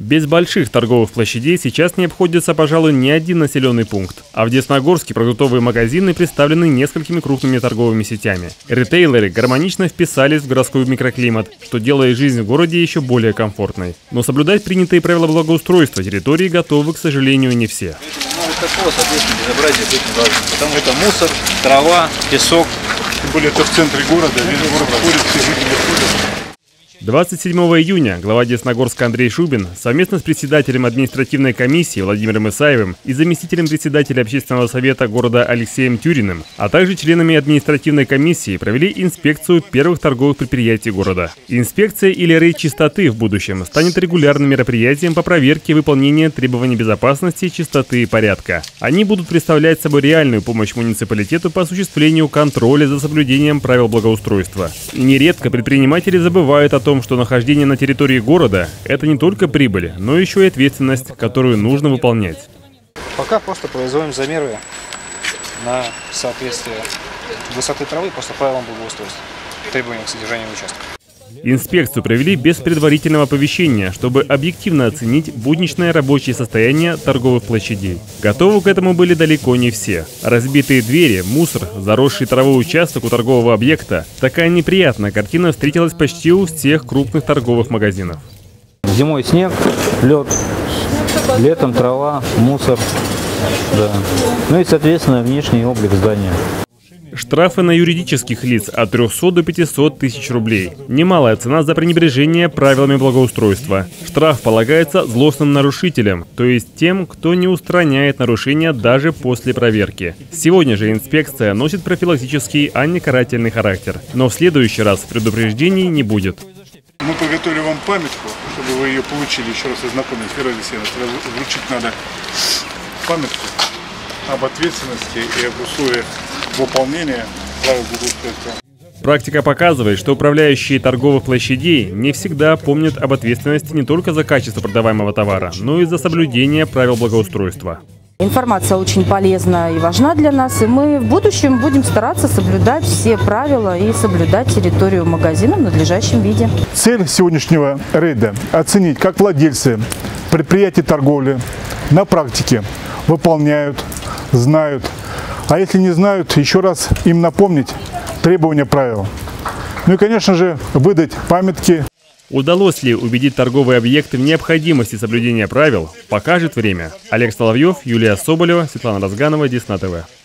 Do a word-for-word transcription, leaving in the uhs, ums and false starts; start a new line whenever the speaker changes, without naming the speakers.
Без больших торговых площадей сейчас не обходится, пожалуй, ни один населенный пункт. А в Десногорске продуктовые магазины представлены несколькими крупными торговыми сетями. Ритейлеры гармонично вписались в городской микроклимат, что делает жизнь в городе еще более комфортной. Но соблюдать принятые правила благоустройства территории готовы, к сожалению, не все.
Ну, вот такого, соответственно, безобразия быть не должно. Потому что это мусор, трава, песок.
Тем более это в центре города, весь город ходит, все жители ходят.
двадцать седьмого июня глава Десногорска Андрей Шубин совместно с председателем административной комиссии Владимиром Исаевым и заместителем председателя общественного совета города Алексеем Тюриным, а также членами административной комиссии провели инспекцию первых торговых предприятий города. Инспекция или рейд чистоты в будущем станет регулярным мероприятием по проверке выполнения требований безопасности, чистоты и порядка. Они будут представлять собой реальную помощь муниципалитету по осуществлению контроля за соблюдением правил благоустройства. Нередко предприниматели забывают о том, что нахождение на территории города – это не только прибыль, но еще и ответственность, которую нужно выполнять.
Пока просто производим замеры на соответствие высоты травы просто правилам благоустройства, требованиям к содержанию участка.
Инспекцию провели без предварительного оповещения, чтобы объективно оценить будничное рабочее состояние торговых площадей. Готовы к этому были далеко не все. Разбитые двери, мусор, заросший травой участок у торгового объекта – такая неприятная картина встретилась почти у всех крупных торговых магазинов.
Зимой снег, лед, летом трава, мусор, да. Ну и, соответственно, внешний облик здания.
Штрафы на юридических лиц от трёхсот до пятисот тысяч рублей. Немалая цена за пренебрежение правилами благоустройства. Штраф полагается злостным нарушителям, то есть тем, кто не устраняет нарушения даже после проверки. Сегодня же инспекция носит профилактический, а не карательный характер. Но в следующий раз предупреждений не будет.
Мы подготовили вам памятку, чтобы вы ее получили, еще раз ознакомились. Вера Алексеевна, вручить надо памятку об ответственности и об условиях выполнения правил благоустройства.
Практика показывает, что управляющие торговых площадей не всегда помнят об ответственности не только за качество продаваемого товара, но и за соблюдение правил благоустройства.
Информация очень полезна и важна для нас, и мы в будущем будем стараться соблюдать все правила и соблюдать территорию магазина в надлежащем виде.
Цель сегодняшнего рейда – оценить, как владельцы предприятий торговли на практике выполняют, знают, а если не знают, еще раз им напомнить требования правил. Ну и, конечно же, выдать памятки.
Удалось ли убедить торговые объекты в необходимости соблюдения правил, покажет время. Олег Соловьев, Юлия Соболева, Светлана Разганова, Десна ТВ.